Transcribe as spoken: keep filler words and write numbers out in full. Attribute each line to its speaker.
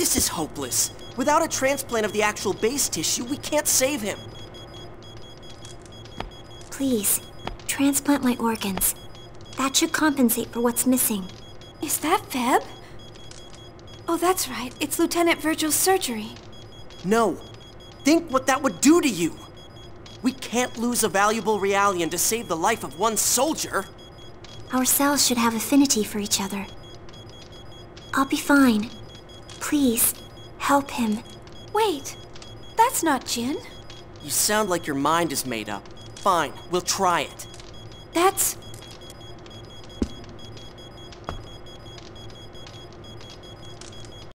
Speaker 1: This is hopeless. Without a transplant of the actual base tissue, we can't save him.
Speaker 2: Please, transplant my organs. That should compensate for what's missing.
Speaker 3: Is that Feb? Oh, that's right. It's Lieutenant Virgil's surgery.
Speaker 1: No. Think what that would do to you. We can't lose a valuable Realian to save the life of one soldier.
Speaker 2: Our cells should have affinity for each other. I'll be fine. Please, help him.
Speaker 3: Wait, that's not Jin.
Speaker 1: You sound like your mind is made up. Fine, we'll try it.
Speaker 3: That's